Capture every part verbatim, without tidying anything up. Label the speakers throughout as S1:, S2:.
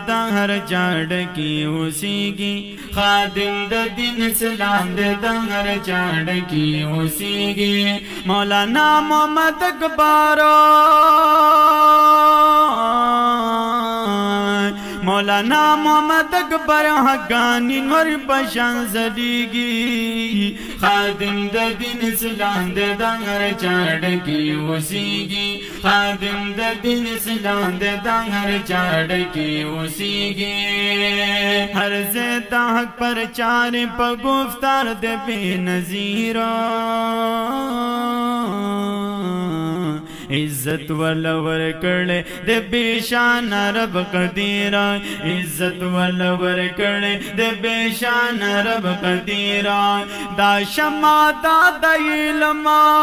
S1: د هر چاړ کې اوسېږي خادم د دین اسلام د هر چاړ کې اوسېږي مولانا محمد اکبر مولانا محمد اکبر حقانی نور پشان زدیگی خادم د دین اسلام د هر چاړ کې اوسېږي خادم د دین اسلام د هر چاړ کې اوسېږي هر ځای حق پر چار په گفتار د بے نظیر عزت ولور کړه د بشان رب قدیر عزت ولور کړه د بشان رب قدیر دا شمع دا د علم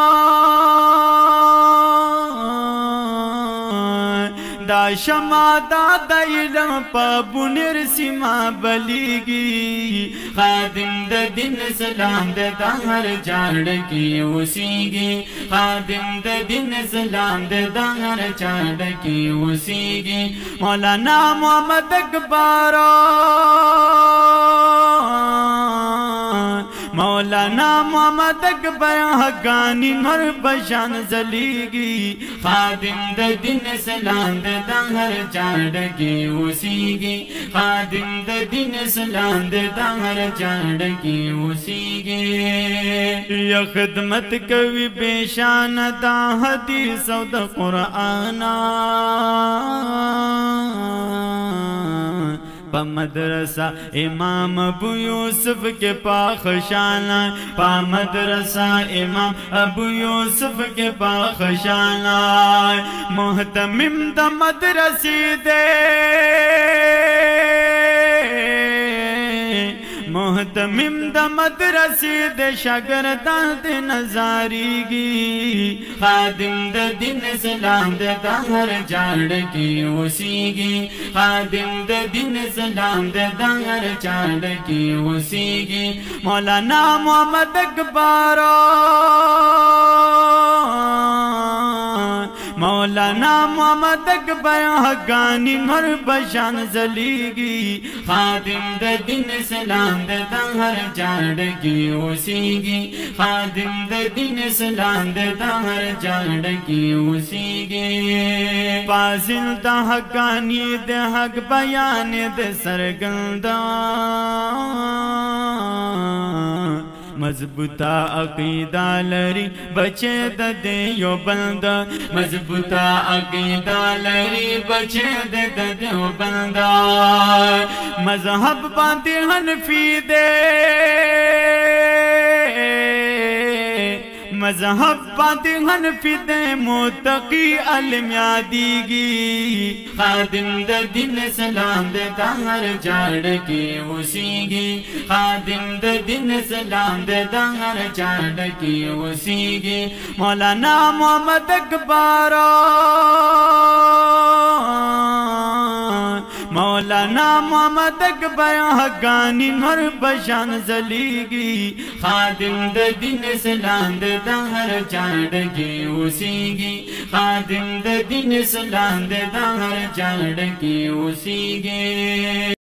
S1: دا شمع دا د علم په بنر سیما بلیږي خادم د دین اسلام د هر چاړ کې اوسېږي خادم د دین اسلام د هر چاړ کې اوسېږي مولانا محمد اکبر مولانا محمد اکبر حقانی نور بشان زلیگی خادم د دین اسلام د هر چاړ کې اوسېږي خادم د دین اسلام د هر چاړ کې اوسېږي یا خدمت کوي بشان د حدیث او د قرآن پا مدرسہ امام ابو یوسف کے پاخشانا پا مدرسہ امام ابو یوسف کے پاخشانا محتمم دا مدرسی دے محتمم دا مدرسی دے شاگردان دے نظاریگی خادم دا دین اسلام دے ہر چاړ کې اوسېږي خادم دا دین اسلام دے ہر چاړ کې اوسېږي مولانا محمد اکبر مولانا محمد اکبر حقانی نور بشان زلیگی خادم د دین اسلام د هر چاړ کې اوسېږي خادم د دین اسلام د هر چاړ کې اوسېږي فاضل د حقانی د حق بیان د سرګندا مضبوطا عقیدہ لري بچے د دیو بند مضبوطا عقیدہ لري بچے د دیو بند مذہب باندې حنفی دے مذہب باندې حنفی دے متقی علم یادیگی خادم د دین اسلام د هر چاړ کې اوسېږي خادم د دین اسلام د هر چاړ کې اوسېږي مولانا محمد اکبر مولانا محمد اکبر حقانی نور بشان زلیگی خادم د دین اسلام د هر چاړ کې اوسېږي خادم د دین اسلام د هر چاړ کې اوسېږي